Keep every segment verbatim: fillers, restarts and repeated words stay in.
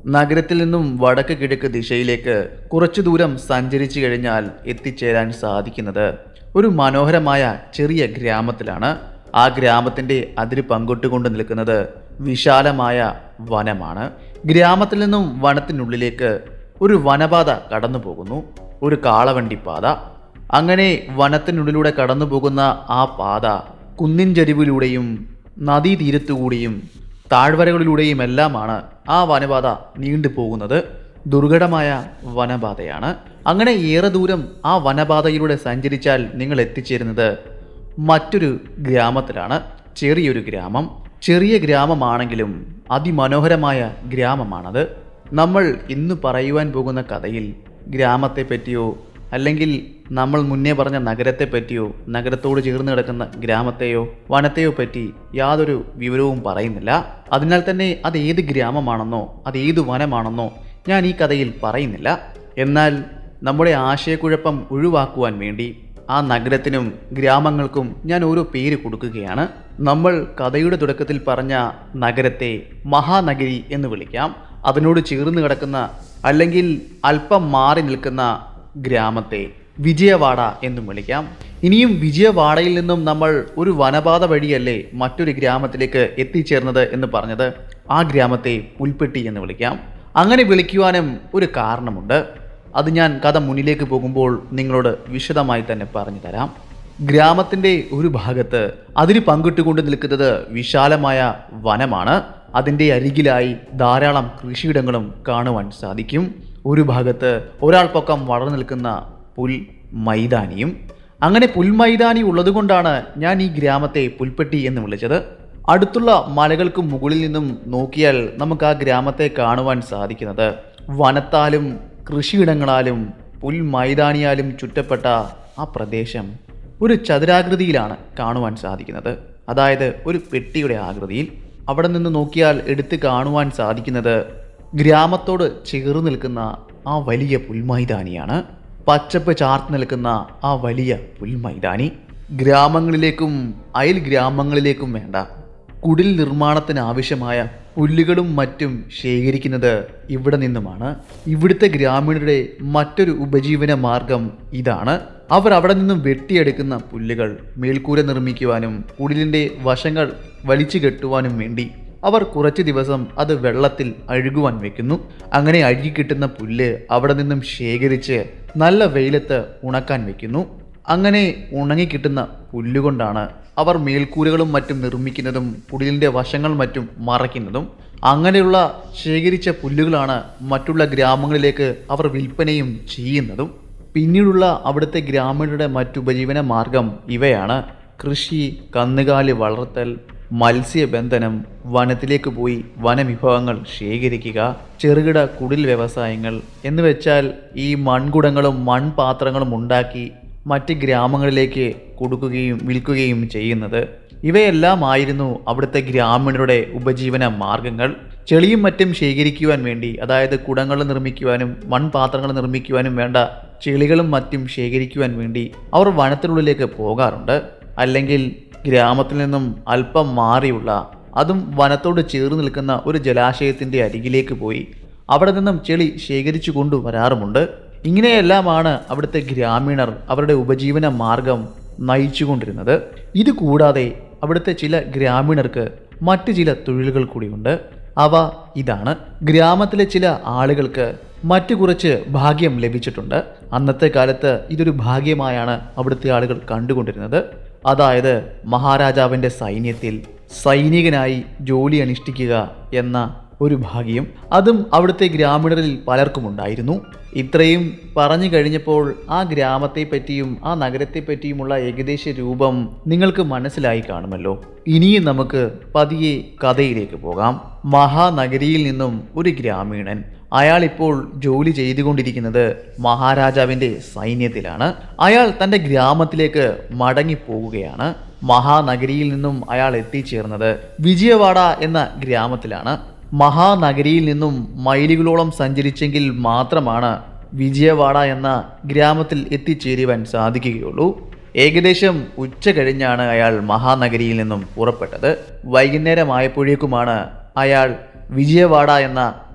നഗരത്തിൽ നിന്നും വടക്ക് കിഴക്ക് ദിശയിലേക്ക് കുറച്ചു ദൂരം സഞ്ചരിച്ചു കഴിഞ്ഞാൽ എത്തിച്ചേരാൻ സാധിക്കുന്നത് ഒരു മനോഹരമായ ചെറിയ ഗ്രാമത്തിലാണ്. ആ ഗ്രാമത്തിൻ്റെ അതിര് പങ്കിട്ടുകൊണ്ട് നിൽക്കുന്നത് വിശാലമായ വനമാണ്. ഗ്രാമത്തിൽ നിന്നും വനത്തിനുള്ളിലേക്ക് ഒരു വനപാത കടന്നു പോകുന്നു, ഒരു കാളവണ്ടിപ്പാത. അങ്ങനെ വനത്തിനുള്ളിലൂടെ കടന്നു പോകുന്ന ആ പാത കുന്നിൻ ചരിവിലൂടെയും നദീതീരത്തുകൂടിയും താഴ്വരകളിലൂടെയും എല്ലാമാണ് ആ വനപാത നീണ്ടു പോകുന്നത്. ദുർഘടമായ വനപാതയാണ്. അങ്ങനെ ഏറെ ദൂരം ആ വനപാതയിലൂടെ സഞ്ചരിച്ചാൽ നിങ്ങൾ എത്തിച്ചേരുന്നത് മറ്റൊരു ഗ്രാമത്തിലാണ്. ചെറിയൊരു ഗ്രാമം. ചെറിയ ഗ്രാമമാണെങ്കിലും അതിമനോഹരമായ ഗ്രാമമാണത്. നമ്മൾ ഇന്ന് പറയുവാൻ പോകുന്ന കഥയിൽ ഗ്രാമത്തെ പറ്റിയോ അല്ലെങ്കിൽ നമ്മൾ മുന്നേ പറഞ്ഞ നഗരത്തെ പറ്റിയോ നഗരത്തോട് ചേർന്ന് കിടക്കുന്ന ഗ്രാമത്തെയോ വനത്തെയോ പറ്റി യാതൊരു വിവരവും പറയുന്നില്ല. അതിനാൽ തന്നെ അത് ഏത് ഗ്രാമമാണെന്നോ അത് ഏത് വനമാണെന്നോ ഞാൻ ഈ കഥയിൽ പറയുന്നില്ല. എന്നാൽ നമ്മുടെ ആശയക്കുഴപ്പം ഒഴിവാക്കുവാൻ വേണ്ടി ആ നഗരത്തിനും ഗ്രാമങ്ങൾക്കും ഞാൻ ഓരോ പേര് കൊടുക്കുകയാണ്. നമ്മൾ കഥയുടെ തുടക്കത്തിൽ പറഞ്ഞ നഗരത്തെ മഹാനഗരി എന്ന് വിളിക്കാം. അതിനോട് ചേർന്ന് കിടക്കുന്ന അല്ലെങ്കിൽ അല്പം മാറി നിൽക്കുന്ന ഗ്രാമത്തെ വിജയവാഡ എന്നും വിളിക്കാം. ഇനിയും വിജയവാഡയിൽ നിന്നും നമ്മൾ ഒരു വനപാത വഴിയല്ലേ മറ്റൊരു ഗ്രാമത്തിലേക്ക് എത്തിച്ചേർന്നത് എന്ന് പറഞ്ഞത്, ആ ഗ്രാമത്തെ പുൽപ്പെട്ടി എന്ന് വിളിക്കാം. അങ്ങനെ വിളിക്കുവാനും ഒരു കാരണമുണ്ട്. അത് ഞാൻ കഥ മുന്നിലേക്ക് പോകുമ്പോൾ നിങ്ങളോട് വിശദമായി തന്നെ പറഞ്ഞു തരാം. ഗ്രാമത്തിൻ്റെ ഒരു ഭാഗത്ത് അതിന് പങ്കിട്ടുകൊണ്ട് നിൽക്കുന്നത് വിശാലമായ വനമാണ്. അതിൻ്റെ അരികിലായി ധാരാളം കൃഷിയിടങ്ങളും കാണുവാൻ സാധിക്കും. ഒരു ഭാഗത്ത് ഒരാൾ പൊക്കം വളർന്നു നിൽക്കുന്ന പുൽ മൈതാനിയും. അങ്ങനെ പുൽമൈതാനി ഉള്ളതുകൊണ്ടാണ് ഞാൻ ഈ ഗ്രാമത്തെ പുൽപ്പെട്ടി എന്ന് വിളിച്ചത്. അടുത്തുള്ള മലകൾക്ക് മുകളിൽ നിന്നും നോക്കിയാൽ നമുക്ക് ആ ഗ്രാമത്തെ കാണുവാൻ സാധിക്കുന്നത് വനത്താലും കൃഷിയിടങ്ങളാലും പുൽമൈതാനിയാലും ചുറ്റപ്പെട്ട ആ പ്രദേശം ഒരു ചതുരാകൃതിയിലാണ് കാണുവാൻ സാധിക്കുന്നത്. അതായത് ഒരു പെട്ടിയുടെ ആകൃതിയിൽ. അവിടെ നിന്ന് നോക്കിയാൽ എടുത്ത് കാണുവാൻ സാധിക്കുന്നത് ഗ്രാമത്തോട് ചേർന്ന് നിൽക്കുന്ന ആ വലിയ പുൽമൈതാനിയാണ്. പച്ചപ്പ് ചാർത്ത് നിൽക്കുന്ന ആ വലിയ പുൽമൈതാനി. ഗ്രാമങ്ങളിലേക്കും അയൽ ഗ്രാമങ്ങളിലേക്കും വേണ്ട കുടിൽ നിർമ്മാണത്തിന് ആവശ്യമായ പുല്ലുകളും മറ്റും ശേഖരിക്കുന്നത് ഇവിടെ നിന്നുമാണ്. ഇവിടുത്തെ ഗ്രാമീണരുടെ മറ്റൊരു ഉപജീവന മാർഗം ഇതാണ്. അവർ അവിടെ നിന്നും വെട്ടിയെടുക്കുന്ന പുല്ലുകൾ മേൽക്കൂര നിർമ്മിക്കുവാനും കുടിലിൻ്റെ വശങ്ങൾ വലിച്ചു കെട്ടുവാനും വേണ്ടി അവർ കുറച്ച് ദിവസം അത് വെള്ളത്തിൽ അഴുകുവാൻ വെക്കുന്നു. അങ്ങനെ അഴുകി കിട്ടുന്ന പുല്ല് അവിടെ നിന്നും ശേഖരിച്ച് നല്ല വെയിലത്ത് ഉണക്കാൻ വെക്കുന്നു. അങ്ങനെ ഉണങ്ങിക്കിട്ടുന്ന പുല്ലുകൊണ്ടാണ് അവർ മേൽക്കൂരകളും മറ്റും നിർമ്മിക്കുന്നതും കുടിലിൻ്റെ വശങ്ങൾ മറ്റും മറയ്ക്കുന്നതും. അങ്ങനെയുള്ള ശേഖരിച്ച പുല്ലുകളാണ് മറ്റുള്ള ഗ്രാമങ്ങളിലേക്ക് അവർ വിൽപ്പനയും ചെയ്യുന്നതും. പിന്നീടുള്ള അവിടുത്തെ ഗ്രാമീണരുടെ മറ്റുപജീവന മാർഗം ഇവയാണ്: കൃഷി, കന്നുകാലി വളർത്തൽ, മത്സ്യബന്ധനം, വനത്തിലേക്ക് പോയി വനവിഭവങ്ങൾ ശേഖരിക്കുക, ചെറുകിട കുടിൽ വ്യവസായങ്ങൾ എന്ന് വെച്ചാൽ ഈ മൺകുടങ്ങളും മൺപാത്രങ്ങളും ഉണ്ടാക്കി മറ്റ് ഗ്രാമങ്ങളിലേക്ക് കൊടുക്കുകയും വിൽക്കുകയും ചെയ്യുന്നത്. ഇവയെല്ലാമായിരുന്നു അവിടുത്തെ ഗ്രാമീണരുടെ ഉപജീവന മാർഗങ്ങൾ. ചെളിയും മറ്റും ശേഖരിക്കുവാൻ വേണ്ടി, അതായത് കുടങ്ങൾ നിർമ്മിക്കുവാനും മൺപാത്രങ്ങൾ നിർമ്മിക്കുവാനും വേണ്ട ചെളികളും മറ്റും ശേഖരിക്കുവാൻ വേണ്ടി അവർ വനത്തിനുള്ളിലേക്ക് പോകാറുണ്ട്. അല്ലെങ്കിൽ ഗ്രാമത്തിൽ നിന്നും അല്പം മാറിയുള്ള അതും വനത്തോട് ചേർന്ന് നിൽക്കുന്ന ഒരു ജലാശയത്തിൻ്റെ അരികിലേക്ക് പോയി അവിടെ നിന്നും ചെളി ശേഖരിച്ചു കൊണ്ടുവരാറുമുണ്ട്. ഇങ്ങനെയെല്ലാമാണ് അവിടുത്തെ ഗ്രാമീണർ അവരുടെ ഉപജീവന മാർഗം നയിച്ചുകൊണ്ടിരുന്നത്. ഇത് കൂടാതെ അവിടുത്തെ ചില ഗ്രാമീണർക്ക് മറ്റ് ചില തൊഴിലുകൾ കൂടിയുണ്ട്. അവ ഇതാണ്: ഗ്രാമത്തിലെ ചില ആളുകൾക്ക് മറ്റു കുറച്ച് ഭാഗ്യം ലഭിച്ചിട്ടുണ്ട്. അന്നത്തെ കാലത്ത് ഇതൊരു ഭാഗ്യമായാണ് അവിടുത്തെ ആളുകൾ കണ്ടുകൊണ്ടിരുന്നത്. അതായത് മഹാരാജാവിൻ്റെ സൈന്യത്തിൽ സൈനികനായി ജോലി അനുഷ്ഠിക്കുക എന്ന ഒരു ഭാഗ്യം. അതും അവിടുത്തെ ഗ്രാമീണരിൽ പലർക്കും ഉണ്ടായിരുന്നു. ഇത്രയും പറഞ്ഞു കഴിഞ്ഞപ്പോൾ ആ ഗ്രാമത്തെ പറ്റിയും ആ നഗരത്തെ പറ്റിയുമുള്ള ഏകദേശ രൂപം നിങ്ങൾക്ക് മനസ്സിലായി കാണുമല്ലോ. ഇനിയും നമുക്ക് പതിയെ കഥയിലേക്ക് പോകാം. മഹാനഗരിയിൽ നിന്നും ഒരു ഗ്രാമീണൻ, അയാൾ ഇപ്പോൾ ജോലി ചെയ്തുകൊണ്ടിരിക്കുന്നത് മഹാരാജാവിൻ്റെ സൈന്യത്തിലാണ്. അയാൾ തൻ്റെ ഗ്രാമത്തിലേക്ക് മടങ്ങിപ്പോവുകയാണ്. മഹാനഗരിയിൽ നിന്നും അയാൾ എത്തിച്ചേർന്നത് വിജയവാഡ എന്ന ഗ്രാമത്തിലാണ്. മഹാനഗരിയിൽ നിന്നും മൈലുകളോളം സഞ്ചരിച്ചെങ്കിൽ മാത്രമാണ് വിജയവാഡ എന്ന ഗ്രാമത്തിൽ എത്തിച്ചേരുവാൻ സാധിക്കുകയുള്ളൂ. ഏകദേശം ഉച്ച കഴിഞ്ഞാണ് അയാൾ മഹാനഗരിയിൽ നിന്നും പുറപ്പെട്ടത്. വൈകുന്നേരമായപ്പോഴേക്കുമാണ് അയാൾ വിജയവാഡ എന്ന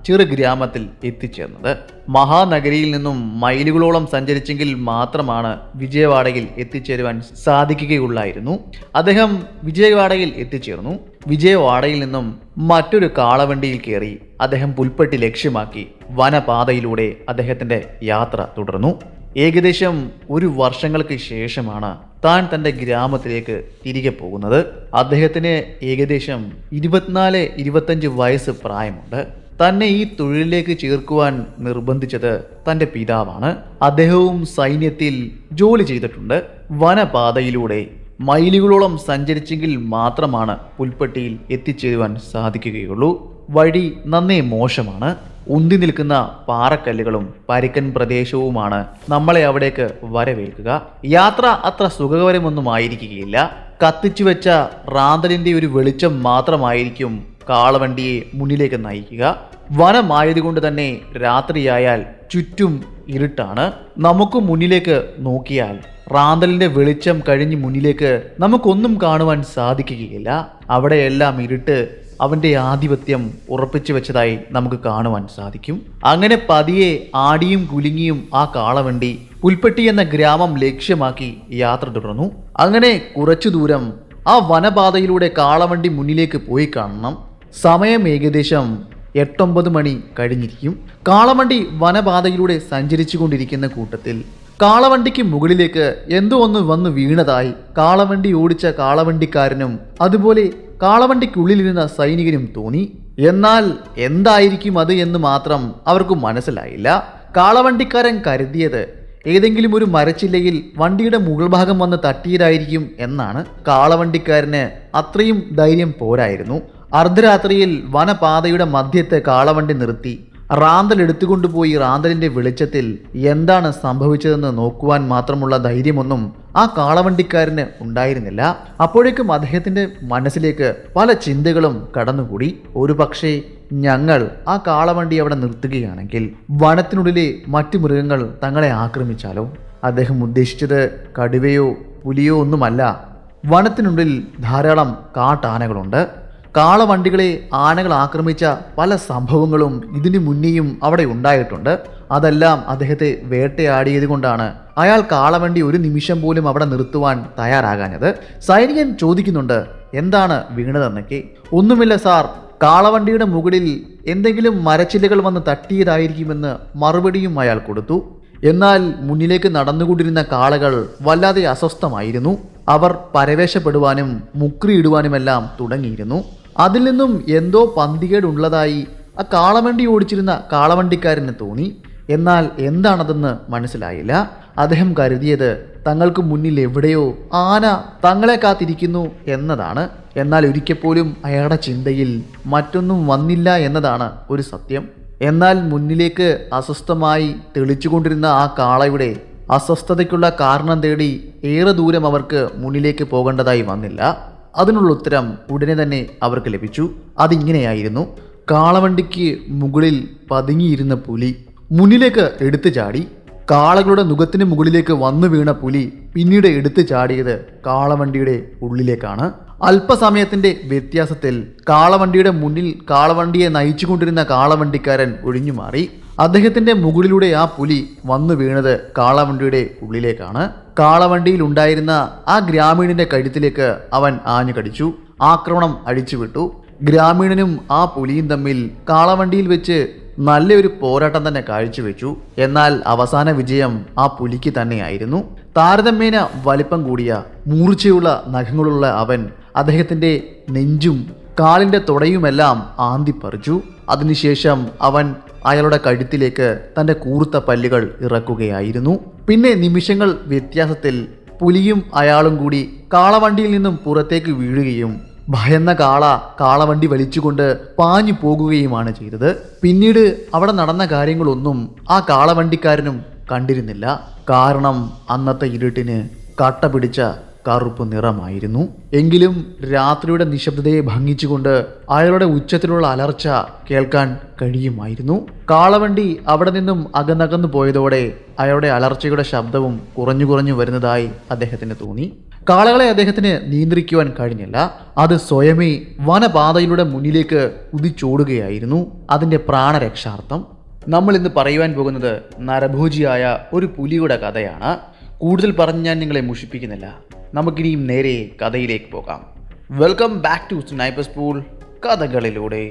ചെറു ഗ്രാമത്തിൽ എത്തിച്ചേർന്നത്. മഹാനഗരിയിൽ നിന്നും മൈലുകളോളം സഞ്ചരിച്ചെങ്കിൽ മാത്രമാണ് വിജയവാഡയിൽ എത്തിച്ചേരുവാൻ സാധിക്കുകയുള്ളായിരുന്നു. അദ്ദേഹം വിജയവാഡയിൽ എത്തിച്ചേർന്നു. വിജയവാഡയിൽ നിന്നും മറ്റൊരു കാളവണ്ടിയിൽ കയറി അദ്ദേഹം പുൽപ്പട്ടി ലക്ഷ്യമാക്കി വനപാതയിലൂടെ അദ്ദേഹത്തിന്റെ യാത്ര തുടർന്നു. ഏകദേശം ഒരു വർഷങ്ങൾക്ക് ശേഷമാണ് താൻ തൻ്റെ ഗ്രാമത്തിലേക്ക് തിരികെ പോകുന്നത്. അദ്ദേഹത്തിന് ഏകദേശം ഇരുപത്തിനാല് ഇരുപത്തഞ്ച് വയസ്സ് പ്രായമുണ്ട്. തന്നെ ഈ തൊഴിലിലേക്ക് ചേർക്കുവാൻ നിർബന്ധിച്ചത് തൻ്റെ പിതാവാണ്. അദ്ദേഹവും സൈന്യത്തിൽ ജോലി ചെയ്തിട്ടുണ്ട്. വനപാതയിലൂടെ മൈലുകളോളം സഞ്ചരിച്ചെങ്കിൽ മാത്രമാണ് പുൽപ്പട്ടിയിൽ എത്തിച്ചേരുവാൻ സാധിക്കുകയുള്ളൂ. വഴി നന്നേ മോശമാണ്. ഉന്തി നിൽക്കുന്ന പാറക്കല്ലുകളും പരുക്കൻ പ്രദേശവുമാണ് നമ്മളെ അവിടേക്ക് വരവേൽക്കുക. യാത്ര അത്ര സുഖകരമൊന്നും ആയിരിക്കുകയില്ല. കത്തിച്ചു വെച്ച റാന്തലിന്റെ ഒരു വെളിച്ചം മാത്രമായിരിക്കും കാളവണ്ടിയെ മുന്നിലേക്ക് നയിക്കുക. വനമായതുകൊണ്ട് തന്നെ രാത്രിയായാൽ ചുറ്റും ഇരുട്ടാണ്. നമുക്ക് മുന്നിലേക്ക് നോക്കിയാൽ റാന്തലിന്റെ വെളിച്ചം കഴിഞ്ഞ് മുന്നിലേക്ക് നമുക്കൊന്നും കാണുവാൻ സാധിക്കുകയില്ല. അവിടെയെല്ലാം ഇരുട്ട് അവന്റെ ആധിപത്യം ഉറപ്പിച്ചു വെച്ചതായി നമുക്ക് കാണുവാൻ സാധിക്കും. അങ്ങനെ പതിയെ ആടിയും കുലുങ്ങിയും ആ കാളവണ്ടി പുൽപ്പട്ടി എന്ന ഗ്രാമം ലക്ഷ്യമാക്കി യാത്ര തുടർന്നു. അങ്ങനെ കുറച്ചു ദൂരം ആ വനപാതയിലൂടെ കാളവണ്ടി മുന്നിലേക്ക് പോയി കാണണം. സമയം ഏകദേശം എട്ടൊമ്പത് മണി കഴിഞ്ഞിരിക്കും. കാളവണ്ടി വനപാതയിലൂടെ സഞ്ചരിച്ചു കൊണ്ടിരിക്കുന്ന കൂട്ടത്തിൽ കാളവണ്ടിക്ക് മുകളിലേക്ക് എന്തോ ഒന്ന് വന്ന് വീണതായി കാളവണ്ടി ഓടിച്ച കാളവണ്ടിക്കാരനും അതുപോലെ കാളവണ്ടിക്കുള്ളിലിരുന്ന സൈനികനും തോന്നി. എന്നാൽ എന്തായിരിക്കും അത് എന്ന് മാത്രം അവർക്ക് മനസ്സിലായില്ല. കാളവണ്ടിക്കാരൻ കരുതിയത് ഏതെങ്കിലും ഒരു മരച്ചില്ലയിൽ വണ്ടിയുടെ മുകൾ ഭാഗം വന്ന് തട്ടിയതായിരിക്കും എന്നാണ്. കാളവണ്ടിക്കാരന് അത്രയും ധൈര്യം പോരായിരുന്നു. അർദ്ധരാത്രിയിൽ വനപാതയുടെ മധ്യത്തെ കാളവണ്ടി നിർത്തി റാന്തൽ എടുത്തുകൊണ്ടുപോയി റാന്തലിന്റെ വെളിച്ചത്തിൽ എന്താണ് സംഭവിച്ചതെന്ന് നോക്കുവാൻ മാത്രമുള്ള ധൈര്യമൊന്നും ആ കാളവണ്ടിക്കാരന് ഉണ്ടായിരുന്നില്ല. അപ്പോഴേക്കും അദ്ദേഹത്തിന്റെ മനസ്സിലേക്ക് പല ചിന്തകളും കടന്നുകൂടി. ഒരു പക്ഷേ ഞങ്ങൾ ആ കാളവണ്ടി അവിടെ നിർത്തുകയാണെങ്കിൽ വനത്തിനുള്ളിലെ മറ്റു മൃഗങ്ങൾ തങ്ങളെ ആക്രമിച്ചാലോ? അദ്ദേഹം ഉദ്ദേശിച്ചത് കടുവയോ പുലിയോ ഒന്നുമല്ല. വനത്തിനുള്ളിൽ ധാരാളം കാട്ടാനകളുണ്ട്. കാളവണ്ടികളെ ആനകൾ ആക്രമിച്ച പല സംഭവങ്ങളും ഇതിനു മുന്നേയും അവിടെ ഉണ്ടായിട്ടുണ്ട്. അതെല്ലാം അദ്ദേഹത്തെ വേട്ടയാടിയത് കൊണ്ടാണ് അയാൾ കാളവണ്ടി ഒരു നിമിഷം പോലും അവിടെ നിർത്തുവാൻ തയ്യാറാകാഞ്ഞത്. സൈനികൻ ചോദിക്കുന്നുണ്ട്, എന്താണ് വീണതെന്നൊക്കെ. ഒന്നുമില്ല സാർ, കാളവണ്ടിയുടെ മുകളിൽ എന്തെങ്കിലും മരച്ചില്ലകൾ വന്ന് തട്ടിയതായിരിക്കുമെന്ന് മറുപടിയും അയാൾ കൊടുത്തു. എന്നാൽ മുന്നിലേക്ക് നടന്നുകൊണ്ടിരുന്ന കാളകൾ വല്ലാതെ അസ്വസ്ഥമായിരുന്നു. അവർ പരവേശപ്പെടുവാനും മുക്രിയിടുവാനുമെല്ലാം തുടങ്ങിയിരുന്നു. അതിൽ നിന്നും എന്തോ പന്തികേടുള്ളതായി ആ കാളവണ്ടി ഓടിച്ചിരുന്ന കാളവണ്ടിക്കാരന് തോന്നി. എന്നാൽ എന്താണതെന്ന് മനസ്സിലായില്ല. അദ്ദേഹം കരുതിയത് തങ്ങൾക്ക് മുന്നിൽ എവിടെയോ ആന തങ്ങളെ കാത്തിരിക്കുന്നു എന്നതാണ്. എന്നാൽ ഒരിക്കൽ പോലും അയാളുടെ ചിന്തയിൽ മറ്റൊന്നും വന്നില്ല എന്നതാണ് ഒരു സത്യം. എന്നാൽ മുന്നിലേക്ക് അസ്വസ്ഥമായി തെളിച്ചുകൊണ്ടിരുന്ന ആ കാളയുടെ അസ്വസ്ഥതയ്ക്കുള്ള കാരണം തേടി ഏറെ ദൂരം അവർക്ക് മുന്നിലേക്ക് പോകേണ്ടതായി വന്നില്ല. അതിനുള്ള ഉത്തരം ഉടനെ തന്നെ അവർക്ക് ലഭിച്ചു. അതിങ്ങനെയായിരുന്നു. കാളവണ്ടിക്ക് മുകളിൽ പതുങ്ങിയിരുന്ന പുലി മുന്നിലേക്ക് എടുത്തു ചാടി. കാളകളുടെ മുഖത്തിന് മുകളിലേക്ക് വന്നു വീണ പുലി പിന്നീട് എടുത്തു ചാടിയത് കാളവണ്ടിയുടെ ഉള്ളിലേക്കാണ്. അല്പസമയത്തിന്റെ വ്യത്യാസത്തിൽ കാളവണ്ടിയുടെ മുന്നിൽ കാളവണ്ടിയെ നയിച്ചുകൊണ്ടിരുന്ന കാളവണ്ടിക്കാരൻ ഒഴിഞ്ഞു മാറി. അദ്ദേഹത്തിന്റെ മുകളിലൂടെ ആ പുലി വന്നു വീണത് കാളവണ്ടിയുടെ ഉള്ളിലേക്കാണ്. കാളവണ്ടിയിൽ ഉണ്ടായിരുന്ന ആ ഗ്രാമീണന്റെ കഴുത്തിലേക്ക് അവൻ ആഞ്ഞു കടിച്ചു. ആക്രമണം അഴിച്ചുവിട്ടു. ഗ്രാമീണനും ആ പുലിയും തമ്മിൽ കാളവണ്ടിയിൽ വെച്ച് നല്ലൊരു പോരാട്ടം തന്നെ കാഴ്ചവെച്ചു. എന്നാൽ അവസാന വിജയം ആ പുലിക്ക് തന്നെയായിരുന്നു. താരതമ്യേന വലിപ്പം കൂടിയ മൂർച്ചയുള്ള നഖങ്ങളുള്ള അവൻ അദ്ദേഹത്തിന്റെ നെഞ്ചും കാലിന്റെ തുടയുമെല്ലാം ആന്തിപ്പറിച്ചു. അതിനുശേഷം അവൻ അയാളുടെ കഴുത്തിലേക്ക് തൻ്റെ കൂർത്ത പല്ലുകൾ ഇറക്കുകയായിരുന്നു. പിന്നെ നിമിഷങ്ങൾ വ്യത്യാസത്തിൽ പുലിയും അയാളും കൂടി കാളവണ്ടിയിൽ നിന്നും പുറത്തേക്ക് വീഴുകയും ഭയന്ന കാള കാളവണ്ടി വലിച്ചുകൊണ്ട് പാഞ്ഞു പോകുകയുമാണ് ചെയ്തത്. പിന്നീട് അവിടെ നടന്ന കാര്യങ്ങളൊന്നും ആ കാളവണ്ടിക്കാരനും കണ്ടിരുന്നില്ല. കാരണം അന്നത്തെ ഇരുട്ടിന് കട്ട പിടിച്ച കറുപ്പ് നിറമായിരുന്നു. എങ്കിലും രാത്രിയുടെ നിശബ്ദതയെ ഭംഗിച്ചുകൊണ്ട് അയാളുടെ ഉച്ചത്തിലുള്ള അലർച്ച കേൾക്കാൻ കഴിയുമായിരുന്നു. കാളവണ്ടി അവിടെ നിന്നും അകന്നകന്നു പോയതോടെ അയാളുടെ അലർച്ചയുടെ ശബ്ദവും കുറഞ്ഞു കുറഞ്ഞു വരുന്നതായി അദ്ദേഹത്തിന് തോന്നി. കാളകളെ അദ്ദേഹത്തിന് നിയന്ത്രിക്കുവാൻ കഴിഞ്ഞില്ല. അത് സ്വയമേ വനപാതയിലൂടെ മുന്നിലേക്ക് കുതിച്ചോടുകയായിരുന്നു അതിൻ്റെ പ്രാണരക്ഷാർത്ഥം. നമ്മൾ ഇന്ന് പറയുവാൻ പോകുന്നത് നരഭോജിയായ ഒരു പുലിയുടെ കഥയാണ്. കൂടുതൽ പറഞ്ഞ് ഞാൻ നിങ്ങളെ മുഷിപ്പിക്കുന്നില്ല. നമുക്കിനിയും നേരെ കഥയിലേക്ക് പോകാം. Welcome back to sniper spool കഥകളിലൂടെ.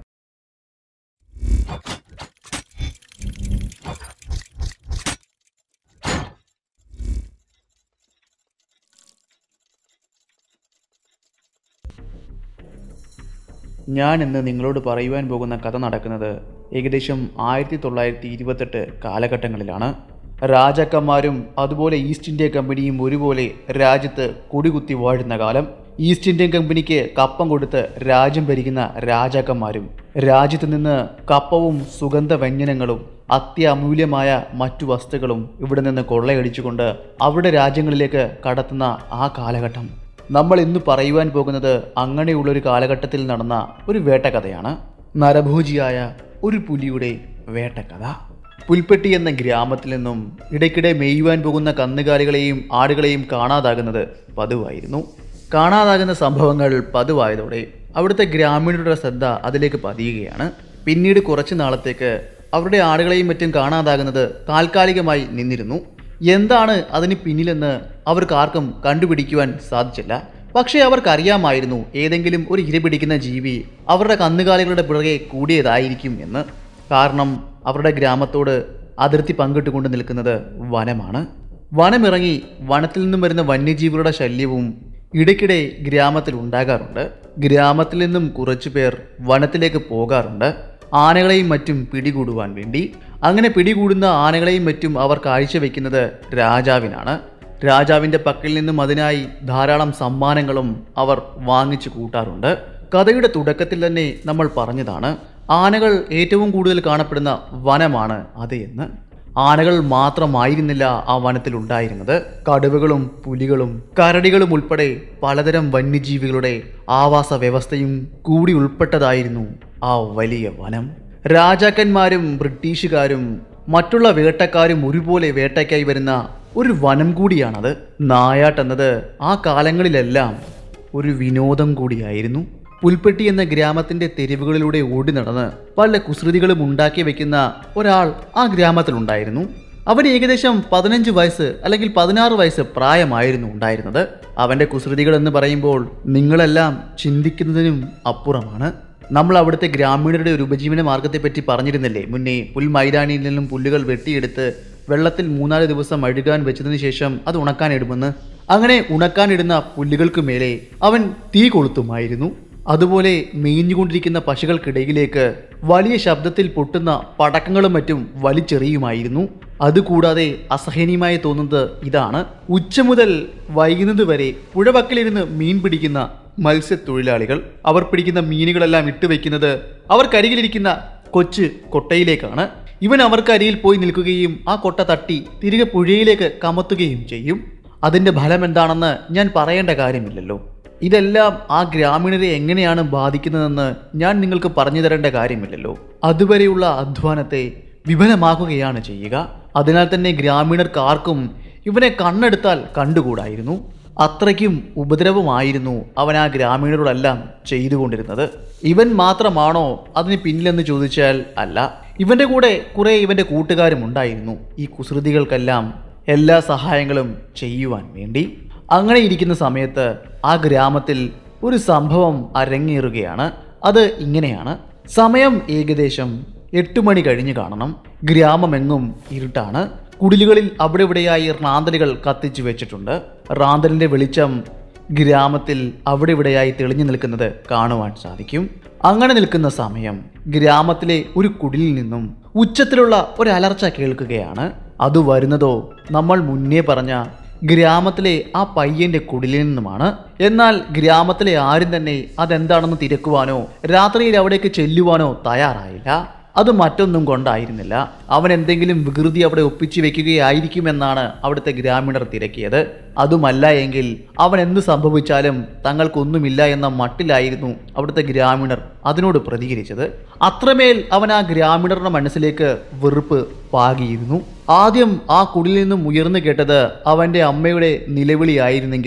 ഞാൻ ഇന്ന് നിങ്ങളോട് പറയുവാൻ പോകുന്ന കഥ നടക്കുന്നത് ഏകദേശം ആയിരത്തി തൊള്ളായിരത്തി ഇരുപത്തെട്ട് കാലഘട്ടങ്ങളിലാണ്. രാജാക്കന്മാരും അതുപോലെ ഈസ്റ്റ് ഇന്ത്യ കമ്പനിയും ഒരുപോലെ രാജ്യത്ത് കൊടികുത്തി വാഴുന്ന കാലം. ഈസ്റ്റ് ഇന്ത്യൻ കമ്പനിക്ക് കപ്പം കൊടുത്ത് രാജ്യം ഭരിക്കുന്ന രാജാക്കന്മാരും രാജ്യത്ത് നിന്ന് കപ്പവും സുഗന്ധ വ്യഞ്ജനങ്ങളും അത്യമൂല്യമായ മറ്റു വസ്തുക്കളും ഇവിടെ നിന്ന് കൊള്ളയടിച്ചുകൊണ്ട് അവരുടെ രാജ്യങ്ങളിലേക്ക് കടത്തുന്ന ആ കാലഘട്ടം. നമ്മൾ ഇന്ന് പറയുവാൻ പോകുന്നത് അങ്ങനെയുള്ളൊരു കാലഘട്ടത്തിൽ നടന്ന ഒരു വേട്ടക്കഥയാണ്. നരഭോജിയായ ഒരു പുലിയുടെ വേട്ടക്കഥ. പുൽപ്പെട്ടി എന്ന ഗ്രാമത്തിൽ നിന്നും ഇടയ്ക്കിടെ മേയുവാൻ പോകുന്ന കന്നുകാലികളെയും ആടുകളെയും കാണാതാകുന്നത് പതിവായിരുന്നു. കാണാതാകുന്ന സംഭവങ്ങൾ പതിവായതോടെ അവിടുത്തെ ഗ്രാമീണരുടെ ശ്രദ്ധ അതിലേക്ക് പതിയുകയാണ്. പിന്നീട് കുറച്ചു നാളത്തേക്ക് അവരുടെ ആടുകളെയും മറ്റും കാണാതാകുന്നത് താൽക്കാലികമായി നിന്നിരുന്നു. എന്താണ് അതിന് പിന്നിലെന്ന് അവർക്കാർക്കും കണ്ടുപിടിക്കുവാൻ സാധിച്ചില്ല. പക്ഷേ അവർക്കറിയാമായിരുന്നു ഏതെങ്കിലും ഒരു ഇര പിടിക്കുന്ന ജീവി അവരുടെ കന്നുകാലികളുടെ പിറകെ കൂടിയതായിരിക്കും എന്ന്. കാരണം അവരുടെ ഗ്രാമത്തോട് അതിർത്തി പങ്കിട്ടുകൊണ്ട് നിൽക്കുന്നത് വനമാണ്. വനമിറങ്ങി വനത്തിൽ നിന്നും വരുന്ന വന്യജീവികളുടെ ശല്യവും ഇടയ്ക്കിടെ ഗ്രാമത്തിൽ ഉണ്ടാകാറുണ്ട്. ഗ്രാമത്തിൽ നിന്നും കുറച്ചു പേർ വനത്തിലേക്ക് പോകാറുണ്ട് ആനകളെയും മറ്റും പിടികൂടുവാൻ വേണ്ടി. അങ്ങനെ പിടികൂടുന്ന ആനകളെയും മറ്റും അവർ കാഴ്ചവെക്കുന്നത് രാജാവിനാണ്. രാജാവിൻ്റെ പക്കൽ നിന്നും അതിനായി ധാരാളം സമ്മാനങ്ങളും അവർ വാങ്ങിച്ചു കൂട്ടാറുണ്ട്. കഥയുടെ തുടക്കത്തിൽ തന്നെ നമ്മൾ പറഞ്ഞതാണ് ആനകൾ ഏറ്റവും കൂടുതൽ കാണപ്പെടുന്ന വനമാണ് അത് എന്ന്. ആനകൾ മാത്രമായിരുന്നില്ല ആ വനത്തിൽ ഉണ്ടായിരുന്നത്. കടുവകളും പുലികളും കരടികളും ഉൾപ്പെടെ പലതരം വന്യജീവികളുടെ ആവാസ വ്യവസ്ഥയും കൂടി ഉൾപ്പെട്ടതായിരുന്നു ആ വലിയ വനം. രാജാക്കന്മാരും ബ്രിട്ടീഷുകാരും മറ്റുള്ള വേട്ടക്കാരും ഒരുപോലെ വേട്ടയ്ക്കായി വരുന്ന ഒരു വനം കൂടിയാണത്. നായാട്ടെന്നത് ആ കാലങ്ങളിലെല്ലാം ഒരു വിനോദം കൂടിയായിരുന്നു. പുൽപ്പെട്ടി എന്ന ഗ്രാമത്തിന്റെ തെരുവുകളിലൂടെ ഓടി നടന്ന് പല കുസൃതികളും ഉണ്ടാക്കി വെക്കുന്ന ഒരാൾ ആ ഗ്രാമത്തിലുണ്ടായിരുന്നു. അവന് ഏകദേശം പതിനഞ്ച് വയസ്സ് അല്ലെങ്കിൽ പതിനാറ് വയസ്സ് പ്രായമായിരുന്നു ഉണ്ടായിരുന്നത്. അവൻ്റെ കുസൃതികൾ എന്ന് പറയുമ്പോൾ നിങ്ങളെല്ലാം ചിന്തിക്കുന്നതിനും അപ്പുറമാണ്. നമ്മൾ അവിടുത്തെ ഗ്രാമീണരുടെ ഒരു ഉപജീവന മാർഗത്തെപ്പറ്റി പറഞ്ഞിരുന്നില്ലേ മുന്നേ? പുൽമൈതാനിയിൽ നിന്നും പുല്ലുകൾ വെട്ടിയെടുത്ത് വെള്ളത്തിൽ മൂന്നാല് ദിവസം അഴുകാൻ വെച്ചതിന് ശേഷം അത് ഉണക്കാനിടുമെന്ന്. അങ്ങനെ ഉണക്കാനിടുന്ന പുല്ലുകൾക്ക് മേലെ അവൻ തീ കൊളുത്തുമായിരുന്നു. അതുപോലെ മേഞ്ഞുകൊണ്ടിരിക്കുന്ന പശുക്കൾക്കിടയിലേക്ക് വലിയ ശബ്ദത്തിൽ പൊട്ടുന്ന പടക്കങ്ങളും മറ്റും വലിച്ചെറിയുമായിരുന്നു. അതുകൂടാതെ അസഹനീയമായി തോന്നുന്നത് ഇതാണ്, ഉച്ച മുതൽ വൈകുന്നത് വരെ പുഴവക്കിലിരുന്ന് മീൻ പിടിക്കുന്ന മത്സ്യത്തൊഴിലാളികൾ അവർ പിടിക്കുന്ന മീനുകളെല്ലാം ഇട്ടുവെക്കുന്നത് അവർക്കരികിലിരിക്കുന്ന കൊച്ചു കൊട്ടയിലേക്കാണ്. ഇവൻ അവർക്കരിയിൽ പോയി നിൽക്കുകയും ആ കൊട്ട തട്ടി തിരികെ പുഴയിലേക്ക് കമത്തുകയും ചെയ്യും. അതിൻ്റെ ഫലം എന്താണെന്ന് ഞാൻ പറയേണ്ട കാര്യമില്ലല്ലോ. ഇതെല്ലാം ആ ഗ്രാമീണരെ എങ്ങനെയാണ് ബാധിക്കുന്നതെന്ന് ഞാൻ നിങ്ങൾക്ക് പറഞ്ഞു തരേണ്ട കാര്യമില്ലല്ലോ. അതുവരെയുള്ള അധ്വാനത്തെ വിഫലമാക്കുകയാണ് ചെയ്യുക. അതിനാൽ തന്നെ ഗ്രാമീണർക്കാർക്കും ഇവനെ കണ്ണെടുത്താൽ കണ്ടുകൂടായിരുന്നു. അത്രയ്ക്കും ഉപദ്രവമായിരുന്നു അവൻ ആ ഗ്രാമീണരോടെല്ലാം ചെയ്തുകൊണ്ടിരുന്നത്. ഇവൻ മാത്രമാണോ അതിന് പിന്നിലെന്ന് ചോദിച്ചാൽ അല്ല. ഇവൻ്റെ കൂടെ കുറേ ഇവൻ്റെ കൂട്ടുകാരും ഉണ്ടായിരുന്നു ഈ കുസൃതികൾക്കെല്ലാം എല്ലാ സഹായങ്ങളും ചെയ്യുവാൻ വേണ്ടി. അങ്ങനെ ഇരിക്കുന്ന സമയത്ത് ആ ഗ്രാമത്തിൽ ഒരു സംഭവം അരങ്ങേറുകയാണ്. അത് ഇങ്ങനെയാണ്. സമയം ഏകദേശം എട്ട് മണി കഴിഞ്ഞ് കാണണം. ഗ്രാമമെങ്ങും ഇരുട്ടാണ്. കുടിലുകളിൽ അവിടെ ഇവിടെയായി റാന്തലുകൾ കത്തിച്ചു വെച്ചിട്ടുണ്ട്. റാന്തലിൻ്റെ വെളിച്ചം ഗ്രാമത്തിൽ അവിടെ ഇവിടെയായി തെളിഞ്ഞു നിൽക്കുന്നത് കാണുവാൻ സാധിക്കും. അങ്ങനെ നിൽക്കുന്ന സമയം ഗ്രാമത്തിലെ ഒരു കുടിലിൽ നിന്നും ഉച്ചത്തിലുള്ള ഒരു അലർച്ച കേൾക്കുകയാണ്. അത് വരുന്നതോ നമ്മൾ മുന്നേ പറഞ്ഞ ഗ്രാമത്തിലെ ആ പയ്യന്റെ കുടിലിൽ നിന്നുമാണ്. എന്നാൽ ഗ്രാമത്തിലെ ആരും തന്നെ അതെന്താണെന്ന് തിരക്കുവാനോ രാത്രിയിൽ അവിടേക്ക് ചെല്ലുവാനോ തയ്യാറായില്ല. അത് മറ്റൊന്നും കൊണ്ടായിരുന്നില്ല. അവൻ എന്തെങ്കിലും വികൃതി അവിടെ ഒപ്പിച്ചു വെക്കുകയായിരിക്കുമെന്നാണ് അവിടുത്തെ ഗ്രാമീണർ തിരക്കിയത്. അതുമല്ല എങ്കിൽ അവൻ എന്ത് സംഭവിച്ചാലും തങ്ങൾക്കൊന്നുമില്ല എന്ന മട്ടിലായിരുന്നു അവിടുത്തെ ഗ്രാമീണർ അതിനോട് പ്രതികരിച്ചത്. അത്രമേൽ അവൻ ആ ഗ്രാമീണരുടെ മനസ്സിലേക്ക് വെറുപ്പ് പാകിയിരുന്നു. ആദ്യം ആ കുടിൽ നിന്നും ഉയർന്നു കേട്ടത് അവൻ്റെ അമ്മയുടെ നിലവിളിയായിരുന്നെങ്കിൽ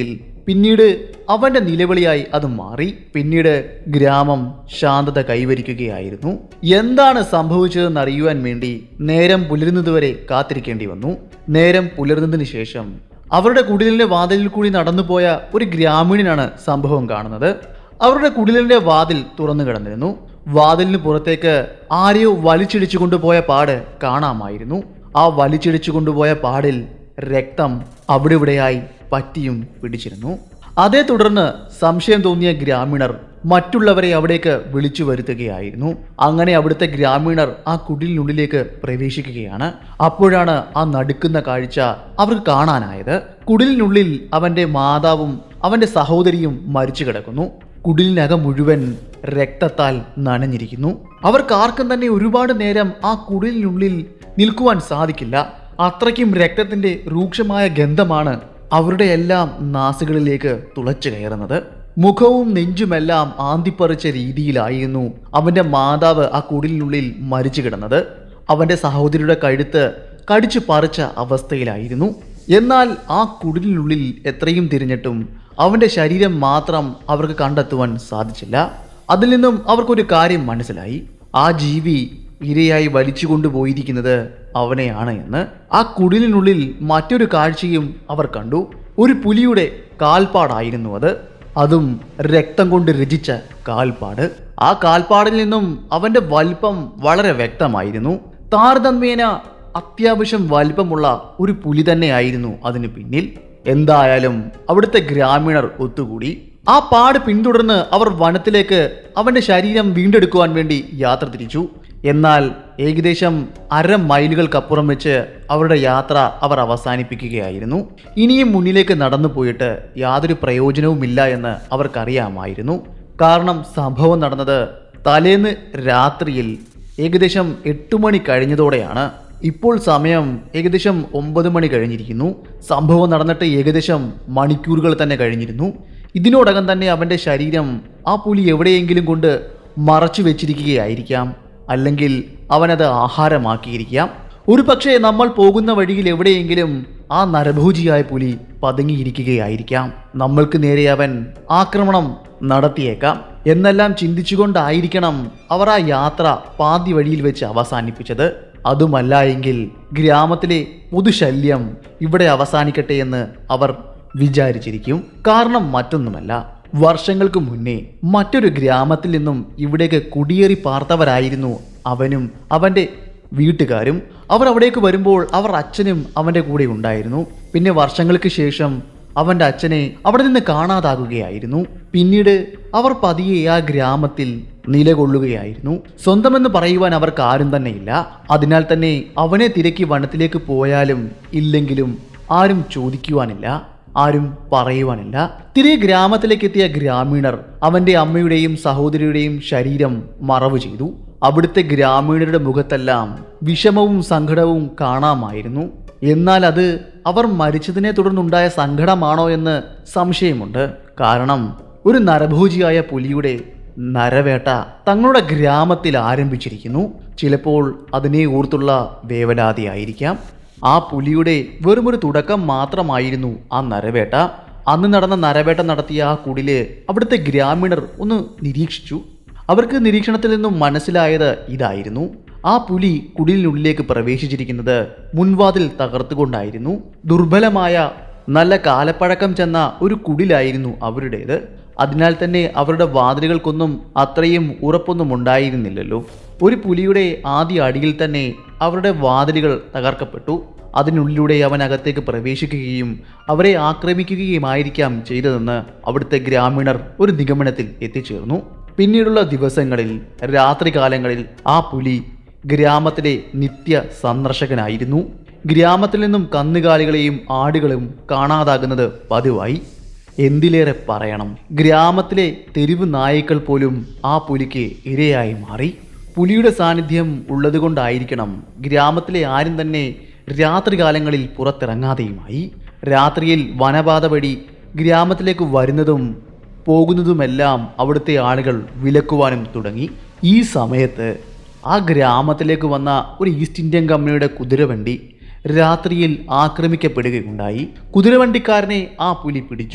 പിന്നീട് അവന്റെ നിലവിളിയായി അത് മാറി. പിന്നീട് ഗ്രാമം ശാന്തത കൈവരിക്കുകയായിരുന്നു. എന്താണ് സംഭവിച്ചതെന്ന് അറിയുവാൻ വേണ്ടി നേരം പുലരുന്നതുവരെ കാത്തിരിക്കേണ്ടി വന്നു. നേരം പുലർന്നതിന് ശേഷം അവരുടെ കുടിലിന്റെ വാതിലിൽ കൂടി നടന്നുപോയ ഒരു ഗ്രാമീണനാണ് സംഭവം കാണുന്നത്. അവരുടെ കുടിലിന്റെ വാതിൽ തുറന്നു കിടന്നിരുന്നു. വാതിലിന് പുറത്തേക്ക് ആരെയോ വലിച്ചിടിച്ചു കൊണ്ടുപോയ പാട് കാണാമായിരുന്നു. ആ വലിച്ചിടിച്ചു കൊണ്ടുപോയ പാടിൽ രക്തം അവിടെ ഇവിടെയായി പറ്റിയും പിടിച്ചിരുന്നു. അതേ തുടർന്ന് സംശയം തോന്നിയ ഗ്രാമീണർ മറ്റുള്ളവരെ അവിടേക്ക് വിളിച്ചു വരുത്തുകയായിരുന്നു. അങ്ങനെ അവിടുത്തെ ഗ്രാമീണർ ആ കുടിലിനുള്ളിലേക്ക് പ്രവേശിക്കുകയാണ്. അപ്പോഴാണ് ആ നടുക്കുന്ന കാഴ്ച അവർക്ക് കാണാനായത്. കുടിലിനുള്ളിൽ അവന്റെ മാതാവും അവന്റെ സഹോദരിയും മരിച്ചു കിടക്കുന്നു. കുടിലിനകം മുഴുവൻ രക്തത്താൽ നനഞ്ഞിരിക്കുന്നു. അവർക്കാർക്കും തന്നെ ഒരുപാട് നേരം ആ കുടിലിനുള്ളിൽ നിൽക്കുവാൻ സാധിക്കില്ല. അത്രയ്ക്കും രക്തത്തിന്റെ രൂക്ഷമായ ഗന്ധമാണ് അവരുടെ എല്ലാം നാസികളിലേക്ക് തുളച്ചു കയറുന്നത്. മുഖവും നെഞ്ചുമെല്ലാം ആന്തിപ്പറിച്ച രീതിയിലായിരുന്നു അവന്റെ മാതാവ് ആ കുടിലിനുള്ളിൽ മരിച്ചു കിടന്നത്. അവന്റെ സഹോദരിയുടെ കഴുത്ത് കടിച്ചു പറിച്ച അവസ്ഥയിലായിരുന്നു. എന്നാൽ ആ കുടിലിനുള്ളിൽ എത്രയും തിരിഞ്ഞിട്ടും അവന്റെ ശരീരം മാത്രം അവർക്ക് കണ്ടെത്തുവാൻ സാധിച്ചില്ല. അതിൽ നിന്നും അവർക്കൊരു കാര്യം മനസ്സിലായി. ആ ജീവി ഇരയായി വലിച്ചു കൊണ്ടുപോയിരിക്കുന്നത് അവനെയാണ് എന്ന്. ആ കുടിലിനുള്ളിൽ മറ്റൊരു കാഴ്ചയും അവർ കണ്ടു. ഒരു പുലിയുടെ കാൽപ്പാടായിരുന്നു അത്. അതും രക്തം കൊണ്ട് രചിച്ച കാൽപ്പാട്. ആ കാൽപ്പാടിൽ നിന്നും അവന്റെ വലിപ്പം വളരെ വ്യക്തമായിരുന്നു. താരതമ്യേന അത്യാവശ്യം വലിപ്പമുള്ള ഒരു പുലി തന്നെയായിരുന്നു അതിന് പിന്നിൽ. എന്തായാലും അവിടുത്തെ ഗ്രാമീണർ ഒത്തുകൂടി. ആ പാട് പിന്തുടർന്ന് അവർ വനത്തിലേക്ക് അവന്റെ ശരീരം വീണ്ടെടുക്കുവാൻ വേണ്ടി യാത്ര തിരിച്ചു. എന്നാൽ ഏകദേശം അര മൈലുകൾക്കപ്പുറം വെച്ച് അവരുടെ യാത്ര അവർ അവസാനിപ്പിക്കുകയായിരുന്നു. ഇനിയും മുന്നിലേക്ക് നടന്നു പോയിട്ട് യാതൊരു പ്രയോജനവുമില്ല എന്ന് അവർക്കറിയാമായിരുന്നു. കാരണം സംഭവം നടന്നത് തലേന്ന് രാത്രിയിൽ ഏകദേശം എട്ട് മണി കഴിഞ്ഞതോടെയാണ്. ഇപ്പോൾ സമയം ഏകദേശം ഒമ്പത് മണി കഴിഞ്ഞിരിക്കുന്നു. സംഭവം നടന്നിട്ട് ഏകദേശം മണിക്കൂറുകൾ തന്നെ കഴിഞ്ഞിരുന്നു. ഇതിനോടകം തന്നെ അവന്റെ ശരീരം ആ പുലി എവിടെയെങ്കിലും കൊണ്ട് മറച്ചു വെച്ചിരിക്കുകയായിരിക്കാം. അല്ലെങ്കിൽ അവനത് ആഹാരമാക്കിയിരിക്കാം. ഒരു പക്ഷേ നമ്മൾ പോകുന്ന വഴിയിൽ എവിടെയെങ്കിലും ആ നരഭോജിയായ പുലി പതുങ്ങിയിരിക്കുകയായിരിക്കാം. നമ്മൾക്ക് നേരെ അവൻ ആക്രമണം നടത്തിയേക്കാം എന്നെല്ലാം ചിന്തിച്ചുകൊണ്ടായിരിക്കണം അവർ ആ യാത്ര പാതി വഴിയിൽ വെച്ച് അവസാനിപ്പിച്ചത്. അതുമല്ല എങ്കിൽ ഗ്രാമത്തിലെ പൊതുശല്യം ഇവിടെ അവസാനിക്കട്ടെ എന്ന് അവർ വിചാരിച്ചിരിക്കും. കാരണം മറ്റൊന്നുമല്ല, വർഷങ്ങൾക്ക് മുന്നേ മറ്റൊരു ഗ്രാമത്തിൽ നിന്നും ഇവിടേക്ക് കുടിയേറി പാർത്തവരായിരുന്നു അവനും അവൻ്റെ വീട്ടുകാരും. അവർ അവിടേക്ക് വരുമ്പോൾ അവർ അച്ഛനും അവൻ്റെ കൂടെ ഉണ്ടായിരുന്നു. പിന്നെ വർഷങ്ങൾക്ക് ശേഷം അവൻ്റെ അച്ഛനെ അവിടെ നിന്ന് കാണാതാകുകയായിരുന്നു. പിന്നീട് അവർ പതിയെ ആ ഗ്രാമത്തിൽ നിലകൊള്ളുകയായിരുന്നു. സ്വന്തമെന്ന് പറയുവാൻ അവർക്ക് ആരും തന്നെയില്ല. അതിനാൽ തന്നെ അവനെ തിരക്കി വനത്തിലേക്ക് പോയാലും ഇല്ലെങ്കിലും ആരും ചോദിക്കുവാനില്ല, ആരും പറയുവാനില്ല. തിരികെ ഗ്രാമത്തിലേക്ക് എത്തിയ ഗ്രാമീണർ അവന്റെ അമ്മയുടെയും സഹോദരിയുടെയും ശരീരം മറവ് ചെയ്തു. അവിടുത്തെ ഗ്രാമീണരുടെ മുഖത്തെല്ലാം വിഷമവും സങ്കടവും കാണാമായിരുന്നു. എന്നാൽ അത് അവർ മരിച്ചതിനെ തുടർന്നുണ്ടായ സങ്കടമാണോ എന്ന് സംശയമുണ്ട്. കാരണം ഒരു നരഭോജിയായ പുലിയുടെ നരവേട്ട തങ്ങളുടെ ഗ്രാമത്തിൽ ആരംഭിച്ചിരിക്കുന്നു. ചിലപ്പോൾ അതിനെ ഓർത്തുള്ള വേവലാതിയായിരിക്കാം. ആ പുലിയുടെ വെറുമൊരു തുടക്കം മാത്രമായിരുന്നു ആ നരവേട്ട. അന്ന് നടന്ന നരവേട്ട നടത്തിയ ആ കുടില് അവിടുത്തെ ഗ്രാമീണർ ഒന്ന് നിരീക്ഷിച്ചു. അവർക്ക് നിരീക്ഷണത്തിൽ നിന്നും മനസ്സിലായത് ഇതായിരുന്നു: ആ പുലി കുടിലിനുള്ളിലേക്ക് പ്രവേശിച്ചിരിക്കുന്നത് മുൻവാതിൽ തകർത്തുകൊണ്ടായിരുന്നു. ദുർബലമായ നല്ല കാലപ്പഴക്കം ചെന്ന ഒരു കുടിലായിരുന്നു അവരുടേത്. അതിനാൽ തന്നെ അവരുടെ വാതിലുകൾക്കൊന്നും അത്രയും ഉറപ്പൊന്നും ഉണ്ടായിരുന്നില്ലല്ലോ. ഒരു പുലിയുടെ ആദ്യ അടിയിൽ തന്നെ അവരുടെ വാതിലുകൾ തകർക്കപ്പെട്ടു. അതിനുള്ളിലൂടെ അവൻ അകത്തേക്ക് പ്രവേശിക്കുകയും അവരെ ആക്രമിക്കുകയുമായിരിക്കാം ചെയ്തതെന്ന് അവിടുത്തെ ഗ്രാമീണർ ഒരു നിഗമനത്തിൽ എത്തിച്ചേർന്നു. പിന്നീടുള്ള ദിവസങ്ങളിൽ രാത്രികാലങ്ങളിൽ ആ പുലി ഗ്രാമത്തിലെ നിത്യ സന്ദർശകനായിരുന്നു. ഗ്രാമത്തിൽ നിന്നും കന്നുകാലികളെയും ആടുകളും കാണാതാകുന്നത് പതിവായി. എന്തിലേറെ പറയണം, ഗ്രാമത്തിലെ തെരുവ് നായ്ക്കൾ പോലും ആ പുലിക്ക് ഇരയായി മാറി. പുലിയുടെ സാന്നിധ്യം ഉള്ളതുകൊണ്ടായിരിക്കണം ഗ്രാമത്തിലെ ആരും തന്നെ രാത്രികാലങ്ങളിൽ പുറത്തിറങ്ങാതെയുമായി. രാത്രിയിൽ വനപാത വഴി ഗ്രാമത്തിലേക്ക് വരുന്നതും പോകുന്നതുമെല്ലാം അവിടുത്തെ ആളുകൾ വിലക്കുവാനും തുടങ്ങി. ഈ സമയത്ത് ആ ഗ്രാമത്തിലേക്ക് വന്ന ഒരു ഈസ്റ്റ് ഇന്ത്യൻ കമ്പനിയുടെ കുതിരവണ്ടി രാത്രിയിൽ ആക്രമിക്കപ്പെടുകയുണ്ടായി. കുതിരവണ്ടിക്കാരനെ ആ പുലി പിടിച്ചു.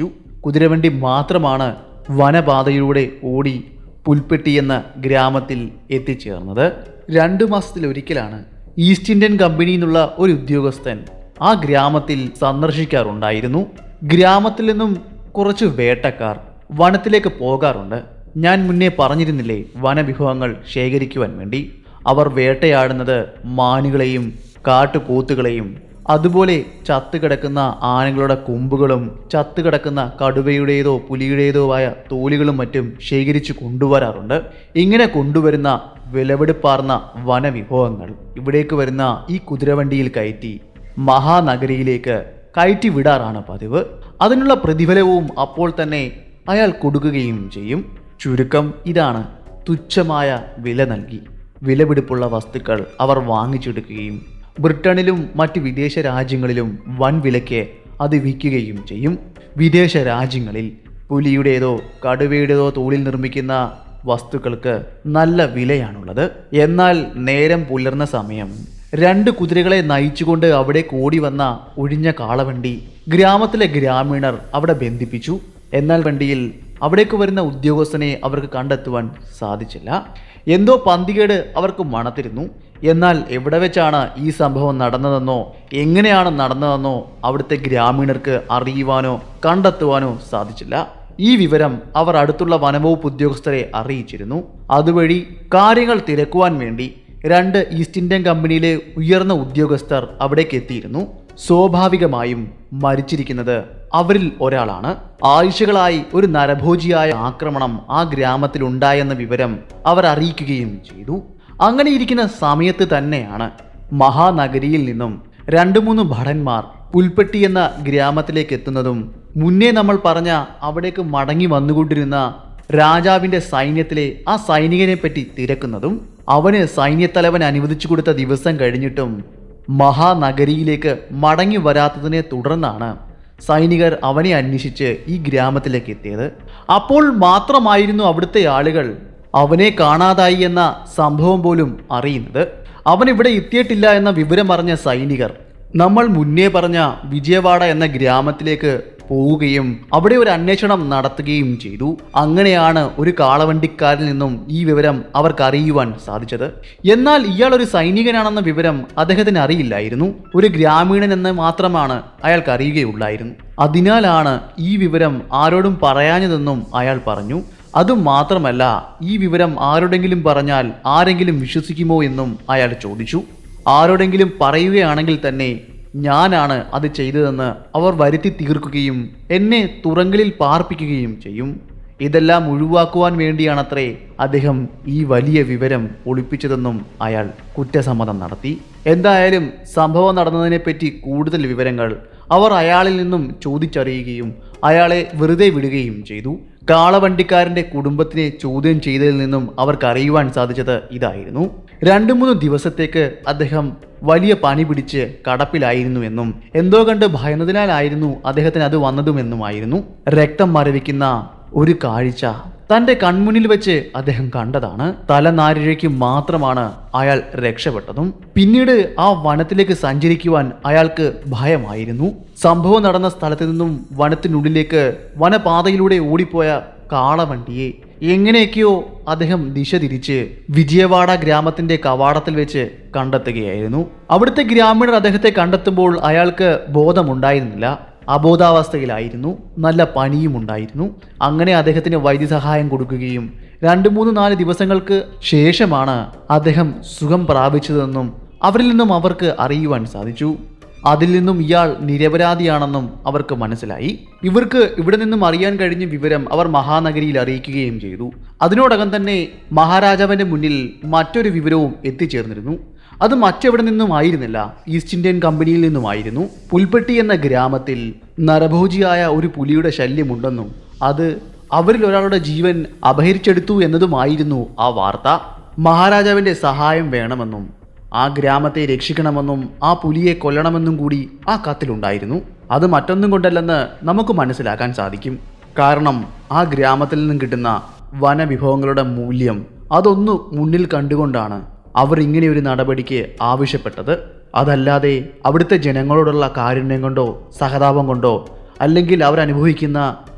കുതിരവണ്ടി മാത്രമാണ് വനപാതയിലൂടെ ഓടി പുൽപ്പെട്ടി എന്ന ഗ്രാമത്തിൽ എത്തിച്ചേർന്നത്. രണ്ടു മാസത്തിലൊരിക്കലാണ് ഈസ്റ്റ് ഇന്ത്യൻ കമ്പനിയിൽ നിന്നുള്ള ഒരു ഉദ്യോഗസ്ഥൻ ആ ഗ്രാമത്തിൽ സന്ദർശിക്കാറുണ്ടായിരുന്നു. ഗ്രാമത്തിൽ നിന്നും കുറച്ച് വേട്ടക്കാർ വനത്തിലേക്ക് പോകാറുണ്ട്. ഞാൻ മുന്നേ പറഞ്ഞിരുന്നില്ലേ, വനവിഭവങ്ങൾ ശേഖരിക്കുവാൻ വേണ്ടി. അവർ വേട്ടയാടുന്നത് മാനുകളെയും കാട്ടുപോത്തുകളെയും അതുപോലെ ചത്തുകിടക്കുന്ന ആനകളുടെ കൊമ്പുകളും ചത്തുകിടക്കുന്ന കടുവയുടേതോ പുലിയുടേതോ ആയ തോലുകളും മറ്റും ശേഖരിച്ചു കൊണ്ടുവരാറുണ്ട്. ഇങ്ങനെ കൊണ്ടുവരുന്ന വിലവെടുപ്പാർന്ന വനവിഭവങ്ങൾ ഇവിടേക്ക് വരുന്ന ഈ കുതിരവണ്ടിയിൽ കയറ്റി മഹാനഗരിയിലേക്ക് കയറ്റി വിടാറാണ് പതിവ്. അതിനുള്ള പ്രതിഫലവും അപ്പോൾ തന്നെ അയാൾ കൊടുക്കുകയും ചെയ്യും. ചുരുക്കം ഇതാണ്, തുച്ഛമായ വില നൽകി വിലപിടിപ്പുള്ള വസ്തുക്കൾ അവർ വാങ്ങിച്ചെടുക്കുകയും ബ്രിട്ടനിലും മറ്റ് വിദേശ രാജ്യങ്ങളിലും വൻ വിലയ്ക്ക് അത് വിൽക്കുകയും ചെയ്യും. വിദേശ രാജ്യങ്ങളിൽ പുലിയുടേതോ കടുവയുടേതോ തോളിൽ നിർമ്മിക്കുന്ന വസ്തുക്കൾക്ക് നല്ല വിലയാണുള്ളത്. എന്നാൽ നേരം പുലർന്ന സമയം രണ്ട് കുതിരകളെ നയിച്ചുകൊണ്ട് അവിടെ കൂടി വന്ന ഒഴിഞ്ഞ കാളവണ്ടി ഗ്രാമത്തിലെ ഗ്രാമീണർ അവിടെ ബന്ധിപ്പിച്ചു. എന്നാൽ വണ്ടിയിൽ അവിടേക്ക് വരുന്ന ഉദ്യോഗസ്ഥനെ അവർക്ക് കണ്ടെത്തുവാൻ സാധിച്ചില്ല. എന്തോ പന്തികേട് അവർക്ക് മണത്തിരുന്നു. എന്നാൽ എവിടെ വെച്ചാണ് ഈ സംഭവം നടന്നതെന്നോ എങ്ങനെയാണ് നടന്നതെന്നോ അവിടുത്തെ ഗ്രാമീണർക്ക് അറിയുവാനോ കണ്ടെത്തുവാനോ സാധിച്ചില്ല. ഈ വിവരം അവർ അടുത്തുള്ള വനംവകുപ്പ് ഉദ്യോഗസ്ഥരെ അറിയിച്ചിരുന്നു. അതുവഴി കാര്യങ്ങൾ തിരക്കുവാൻ വേണ്ടി രണ്ട് ഈസ്റ്റ് ഇന്ത്യൻ കമ്പനിയിലെ ഉയർന്ന ഉദ്യോഗസ്ഥർ അവിടേക്ക് എത്തിയിരുന്നു. സ്വാഭാവികമായും മരിച്ചിരിക്കുന്നത് അവരിൽ ഒരാളാണ്. ആഴ്ചകളായി ഒരു നരഭോജിയായ ആക്രമണം ആ ഗ്രാമത്തിൽ ഉണ്ടായെന്ന വിവരം അവർ അറിയിക്കുകയും ചെയ്തു. അങ്ങനെ ഇരിക്കുന്ന സമയത്ത് തന്നെയാണ് മഹാനഗരിയിൽ നിന്നും രണ്ടു മൂന്ന് ഭടന്മാർ പുൽപ്പെട്ടി എന്ന ഗ്രാമത്തിലേക്ക് എത്തുന്നതും മുന്നേ നമ്മൾ പറഞ്ഞ അവിടേക്ക് മടങ്ങി വന്നുകൊണ്ടിരുന്ന രാജാവിൻ്റെ സൈന്യത്തിലെ ആ സൈനികനെ പറ്റി തിരക്കുന്നതും. അവന് സൈന്യത്തലവൻ അനുവദിച്ചു കൊടുത്ത ദിവസം കഴിഞ്ഞിട്ടും മഹാനഗരിയിലേക്ക് മടങ്ങി വരാത്തതിനെ തുടർന്നാണ് സൈനികർ അവനെ അന്വേഷിച്ച് ഈ ഗ്രാമത്തിലേക്ക് എത്തിയത്. അപ്പോൾ മാത്രമായിരുന്നു അവിടുത്തെ ആളുകൾ അവനെ കാണാതായി എന്ന സംഭവം പോലും അറിയുന്നത്. അവൻ ഇവിടെ എത്തിയിട്ടില്ല എന്ന വിവരം അറിഞ്ഞ സൈനികർ നമ്മൾ മുന്നേ പറഞ്ഞ വിജയവാഡ എന്ന ഗ്രാമത്തിലേക്ക് പോവുകയും അവിടെ ഒരു അന്വേഷണം നടത്തുകയും ചെയ്തു. അങ്ങനെയാണ് ഒരു കാളവണ്ടിക്കാരിൽ നിന്നും ഈ വിവരം അവർക്ക് അറിയുവാൻ സാധിച്ചത്. എന്നാൽ ഇയാൾ ഒരു സൈനികനാണെന്ന വിവരം അദ്ദേഹത്തിന് അറിയില്ലായിരുന്നു. ഒരു ഗ്രാമീണൻ എന്ന് മാത്രമാണ് അയാൾക്ക് അറിയുകയുള്ളായിരുന്നു. അതിനാലാണ് ഈ വിവരം ആരോടും പറയാഞ്ഞതെന്നും അയാൾ പറഞ്ഞു. അതുമാത്രമല്ല, ഈ വിവരം ആരോടെങ്കിലും പറഞ്ഞാൽ ആരെങ്കിലും വിശ്വസിക്കുമോ എന്നും അയാൾ ചോദിച്ചു. ആരോടെങ്കിലും പറയുകയാണെങ്കിൽ തന്നെ ഞാനാണ് അത് ചെയ്തതെന്ന് അവർ വരുത്തി തീർക്കുകയും എന്നെ തുറങ്കലിൽ പാർപ്പിക്കുകയും ചെയ്യും. ഇതെല്ലാം ഒഴിവാക്കുവാൻ വേണ്ടിയാണത്രേ അദ്ദേഹം ഈ വലിയ വിവരം ഒളിപ്പിച്ചതെന്നും അയാൾ കുറ്റസമ്മതം നടത്തി. എന്തായാലും സംഭവം നടന്നതിനെപ്പറ്റി കൂടുതൽ വിവരങ്ങൾ അവർ അയാളിൽ നിന്നും ചോദിച്ചറിയുകയും അയാളെ വെറുതെ വിടുകയും ചെയ്തു. കാളവണ്ടിക്കാരൻ്റെ കുടുംബത്തിനെ ചോദ്യം ചെയ്തതിൽ നിന്നും അവർക്ക് അറിയുവാൻ സാധിച്ചത് ഇതായിരുന്നു. രണ്ടു മൂന്ന് ദിവസത്തേക്ക് അദ്ദേഹം വലിയ പനി പിടിച്ച് കടപ്പിലായിരുന്നുവെന്നും എന്തോ കണ്ട് ഭയന്നതിനാലായിരുന്നു അദ്ദേഹത്തിന് അത് വന്നതുമെന്നുമായിരുന്നു. രക്തം മരവിക്കുന്ന ഒരു കാഴ്ച തൻ്റെ കൺമുന്നിൽ വെച്ച് അദ്ദേഹം കണ്ടതാണ്. തലനാരിഴയ്ക്ക് മാത്രമാണ് അയാൾ രക്ഷപ്പെട്ടതും. പിന്നീട് ആ വനത്തിലേക്ക് സഞ്ചരിക്കുവാൻ അയാൾക്ക് ഭയമായിരുന്നു. സംഭവം നടന്ന സ്ഥലത്ത് നിന്നും വനത്തിനുള്ളിലേക്ക് വനപാതയിലൂടെ ഓടിപ്പോയ കാളവണ്ടിയെ എങ്ങനെയൊക്കെയോ അദ്ദേഹം ദിശ തിരിച്ച് വിജയവാഡ ഗ്രാമത്തിന്റെ കവാടത്തിൽ വെച്ച് കണ്ടെത്തുകയായിരുന്നു. അവിടുത്തെ ഗ്രാമീണർ അദ്ദേഹത്തെ കണ്ടെത്തുമ്പോൾ അയാൾക്ക് ബോധമുണ്ടായിരുന്നില്ല. അബോധാവസ്ഥയിലായിരുന്നു. നല്ല പനിയും ഉണ്ടായിരുന്നു. അങ്ങനെ അദ്ദേഹത്തിന് വൈദ്യസഹായം കൊടുക്കുകയും രണ്ട് മൂന്ന് നാല് ദിവസങ്ങൾക്ക് ശേഷമാണ് അദ്ദേഹം സുഖം പ്രാപിച്ചതെന്നും അവരിൽ നിന്നും അവർക്ക് അറിയുവാൻ സാധിച്ചു. അതിൽ നിന്നും ഇയാൾ നിരപരാധിയാണെന്നും അവർക്ക് മനസ്സിലായി. ഇവർക്ക് ഇവിടെ നിന്നും അറിയാൻ കഴിഞ്ഞ വിവരം അവർ മഹാനഗരിയിൽ അറിയിക്കുകയും ചെയ്തു. അതിനോടകം തന്നെ മഹാരാജാവിന്റെ മുന്നിൽ മറ്റൊരു വിവരവും എത്തിച്ചേർന്നിരുന്നു. അത് മറ്റെവിടെ നിന്നും ആയിരുന്നില്ല, ഈസ്റ്റ് ഇന്ത്യൻ കമ്പനിയിൽ നിന്നുമായിരുന്നു. പുൽപ്പെട്ടി എന്ന ഗ്രാമത്തിൽ നരഭോജിയായ ഒരു പുലിയുടെ ശല്യമുണ്ടെന്നും അത് അവരിൽ ഒരാളുടെ ജീവൻ അപഹരിച്ചെടുത്തു എന്നതുമായിരുന്നു ആ വാർത്ത. മഹാരാജാവിന്റെ സഹായം വേണമെന്നും ആ ഗ്രാമത്തെ രക്ഷിക്കണമെന്നും ആ പുലിയെ കൊല്ലണമെന്നും കൂടി ആ കത്തിലുണ്ടായിരുന്നു. അത് മറ്റൊന്നും കൊണ്ടല്ലെന്ന് നമുക്ക് മനസ്സിലാക്കാൻ സാധിക്കും. കാരണം ആ ഗ്രാമത്തിൽ നിന്നും കിട്ടുന്ന വനവിഭവങ്ങളുടെ മൂല്യം അതൊന്നു മുന്നിൽ കണ്ടുകൊണ്ടാണ് അവർ ഇങ്ങനെ ഒരു നടപടിക്ക് ആവശ്യപ്പെട്ടത്. അതല്ലാതെ അവിടുത്തെ ജനങ്ങളോടുള്ള കാരുണ്യം കൊണ്ടോ സഹതാപം കൊണ്ടോ അല്ലെങ്കിൽ അവരനുഭവിക്കുന്ന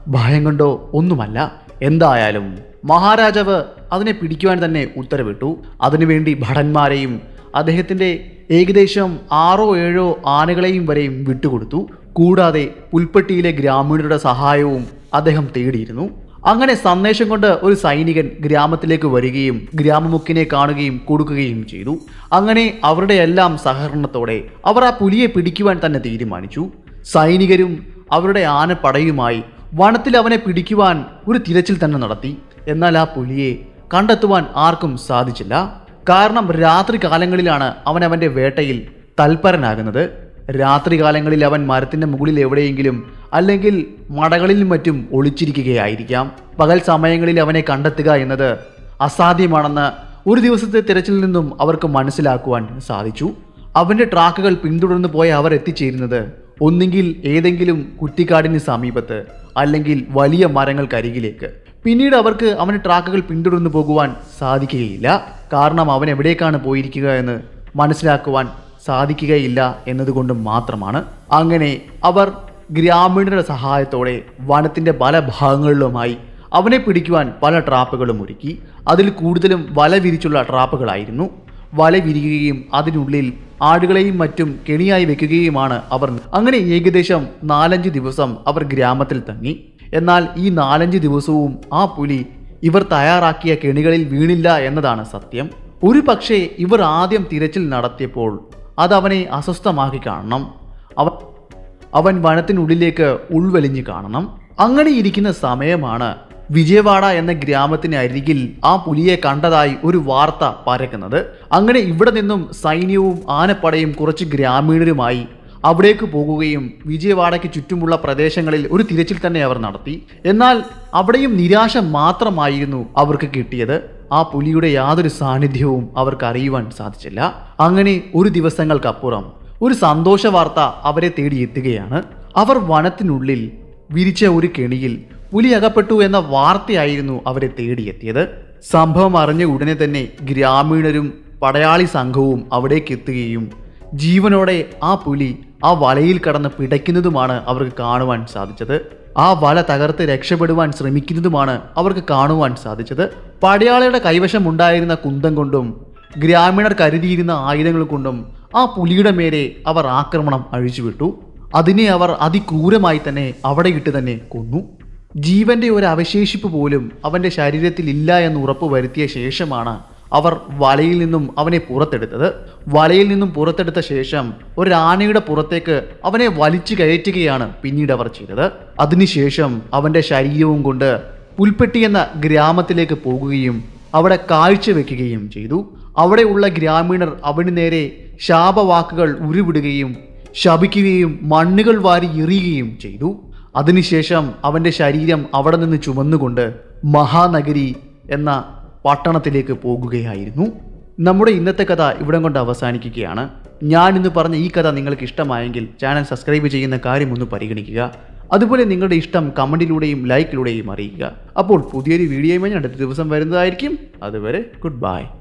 ഭയം കൊണ്ടോ ഒന്നുമല്ല. എന്തായാലും മഹാരാജാവ് അതിനെ പിടിക്കുവാൻ തന്നെ ഉത്തരവിട്ടു. അതിനുവേണ്ടി ഭടന്മാരെയും അദ്ദേഹത്തിൻ്റെ ഏകദേശം ആറോ ഏഴോ ആനകളെയും വരെയും വിട്ടുകൊടുത്തു. കൂടാതെ പുൽപ്പട്ടിയിലെ ഗ്രാമീണരുടെ സഹായവും അദ്ദേഹം തേടിയിരുന്നു. അങ്ങനെ സന്ദേശം കൊണ്ട് ഒരു സൈനികൻ ഗ്രാമത്തിലേക്ക് വരികയും ഗ്രാമമുക്കിനെ കാണുകയും കൊടുക്കുകയും ചെയ്തു. അങ്ങനെ അവരുടെ എല്ലാം സഹകരണത്തോടെ അവർ ആ പുലിയെ പിടിക്കുവാൻ തന്നെ തീരുമാനിച്ചു. സൈനികരും അവരുടെ ആനപ്പടയുമായി വനത്തിൽ അവനെ പിടിക്കുവാൻ ഒരു തിരച്ചിൽ തന്നെ നടത്തി. എന്നാൽ ആ പുലിയെ കണ്ടെത്തുവാൻ ആർക്കും സാധിച്ചില്ല. കാരണം രാത്രി കാലങ്ങളിലാണ് അവൻ അവൻ്റെ വേട്ടയിൽ തൽപരനാകുന്നത്. രാത്രികാലങ്ങളിൽ അവൻ മരത്തിൻ്റെ മുകളിൽ എവിടെയെങ്കിലും അല്ലെങ്കിൽ മടകളിലും മറ്റും ഒളിച്ചിരിക്കുകയായിരിക്കാം. പകൽ സമയങ്ങളിൽ അവനെ കണ്ടെത്തുക എന്നത് അസാധ്യമാണെന്ന് ഒരു ദിവസത്തെ തിരച്ചിലിൽ നിന്നും അവർക്ക് മനസ്സിലാക്കുവാൻ സാധിച്ചു. അവൻ്റെ ട്രാക്കുകൾ പിന്തുടർന്നു പോയ അവർ എത്തിച്ചേരുന്നത് ഒന്നുകിൽ ഏതെങ്കിലും കുറ്റിക്കാടിന് സമീപത്ത് അല്ലെങ്കിൽ വലിയ മരങ്ങൾക്കരികിലേക്ക്. പിന്നീട് അവർക്ക് അവൻ്റെ ട്രാക്കുകൾ പിന്തുടർന്നു പോകുവാൻ സാധിക്കുകയില്ല. കാരണം അവൻ എവിടേക്കാണ് പോയിരിക്കുക എന്ന് മനസ്സിലാക്കുവാൻ സാധിക്കുകയില്ല എന്നതുകൊണ്ട് മാത്രമാണ്. അങ്ങനെ അവർ ഗ്രാമീണരുടെ സഹായത്തോടെ വനത്തിൻ്റെ പല ഭാഗങ്ങളിലുമായി അവനെ പിടിക്കുവാൻ പല ട്രാപ്പുകളും ഒരുക്കി. അതിൽ കൂടുതലും വല വിരിച്ചുള്ള ട്രാപ്പുകളായിരുന്നു. വല വിരിക്കുകയും അതിനുള്ളിൽ ആടുകളെയും മറ്റും കെണിയായി വെക്കുകയുമാണ് അവർ. അങ്ങനെ ഏകദേശം നാലഞ്ച് ദിവസം അവർ ഗ്രാമത്തിൽ തങ്ങി. എന്നാൽ ഈ നാലഞ്ച് ദിവസവും ആ പുലി ഇവർ തയ്യാറാക്കിയ കെണികളിൽ വീണില്ല എന്നതാണ് സത്യം. ഒരു പക്ഷേ ഇവർ ആദ്യം തിരച്ചിൽ നടത്തിയപ്പോൾ അതവനെ അസ്വസ്ഥമാക്കി കാണണം. അവൻ അവൻ വനത്തിനുള്ളിലേക്ക് ഉൾവലിഞ്ഞ് കാണണം. അങ്ങനെ ഇരിക്കുന്ന സമയമാണ് വിജയവാഡ എന്ന ഗ്രാമത്തിന് അരികിൽ ആ പുലിയെ കണ്ടതായി ഒരു വാർത്ത പരക്കുന്നത്. അങ്ങനെ ഇവിടെ നിന്നും സൈന്യവും ആനപ്പടയും കുറച്ച് ഗ്രാമീണരുമായി അവിടേക്ക് പോകുകയും വിജയവാഡയ്ക്ക് ചുറ്റുമുള്ള പ്രദേശങ്ങളിൽ ഒരു തിരച്ചിൽ തന്നെ അവർ നടത്തി. എന്നാൽ അവിടെയും നിരാശ മാത്രമായിരുന്നു അവർക്ക് കിട്ടിയത്. ആ പുലിയുടെ യാതൊരു സാന്നിധ്യവും അവർക്ക് അറിയുവാൻ സാധിച്ചില്ല. അങ്ങനെ ഒരു ദിവസങ്ങൾക്കപ്പുറം ഒരു സന്തോഷ വാർത്ത അവരെ തേടിയെത്തുകയാണ്. അവർ വനത്തിനുള്ളിൽ വിരിച്ച ഒരു കെണിയിൽ പുലി അകപ്പെട്ടു എന്ന വാർത്തയായിരുന്നു അവരെ തേടിയെത്തിയത്. സംഭവം അറിഞ്ഞ ഉടനെ തന്നെ ഗ്രാമീണരും പടയാളി സംഘവും അവിടേക്ക് എത്തുകയും ജീവനോടെ ആ പുലി ആ വലയിൽ കടന്ന് പിടയ്ക്കുന്നതുമാണ് അവർക്ക് കാണുവാൻ സാധിച്ചത്. ആ വല തകർത്ത് രക്ഷപ്പെടുവാൻ ശ്രമിക്കുന്നതുമാണ് അവർക്ക് കാണുവാൻ സാധിച്ചത്. പടയാളിയുടെ കൈവശം ഉണ്ടായിരുന്ന കുന്തം കൊണ്ടും ഗ്രാമീണർ കരുതിയിരുന്ന ആയുധങ്ങൾ കൊണ്ടും ആ പുലിയുടെ മേലെ അവർ ആക്രമണം അഴിച്ചുവിട്ടു. അതിനെ അവർ അതിക്രൂരമായി തന്നെ അവിടെ ഇട്ട് തന്നെ കൊന്നു. ജീവന്റെ ഒരു അവശേഷിപ്പ് പോലും അവൻ്റെ ശരീരത്തിൽ ഇല്ല എന്ന് ഉറപ്പ് വരുത്തിയ ശേഷമാണ് അവർ വലയിൽ നിന്നും അവനെ പുറത്തെടുത്തത്. വലയിൽ നിന്നും പുറത്തെടുത്ത ശേഷം ഒരു ആനയുടെ പുറത്തേക്ക് അവനെ വലിച്ചു കയറ്റുകയാണ് പിന്നീട് അവർ ചെയ്തത്. അതിനുശേഷം അവൻ്റെ ശരീരവും കൊണ്ട് പുൽപ്പെട്ടി എന്ന ഗ്രാമത്തിലേക്ക് പോകുകയും അവിടെ കാഴ്ചവെക്കുകയും ചെയ്തു. അവിടെയുള്ള ഗ്രാമീണർ അവന് നേരെ ശാപവാക്കുകൾ ഉരുവിടുകയും ശപിക്കുകയും മണ്ണുകൾ വാരി എറിയുകയും ചെയ്തു. അതിനുശേഷം അവൻ്റെ ശരീരം അവിടെ നിന്ന് ചുമന്നുകൊണ്ട് മഹാനഗരി എന്ന പട്ടണത്തിലേക്ക് പോകുകയായിരുന്നു. നമ്മുടെ ഇന്നത്തെ കഥ ഇവിടം കൊണ്ട് അവസാനിക്കുകയാണ്. ഞാൻ ഇന്ന് പറഞ്ഞ ഈ കഥ നിങ്ങൾക്ക് ഇഷ്ടമായെങ്കിൽ ചാനൽ സബ്സ്ക്രൈബ് ചെയ്യുന്ന കാര്യം ഒന്ന് പരിഗണിക്കുക. അതുപോലെ നിങ്ങളുടെ ഇഷ്ടം കമൻറ്റിലൂടെയും ലൈക്കിലൂടെയും അറിയിക്കുക. അപ്പോൾ പുതിയൊരു വീഡിയോയുമായി അടുത്ത ദിവസം വരുന്നതായിരിക്കും. അതുവരെ ഗുഡ് ബൈ.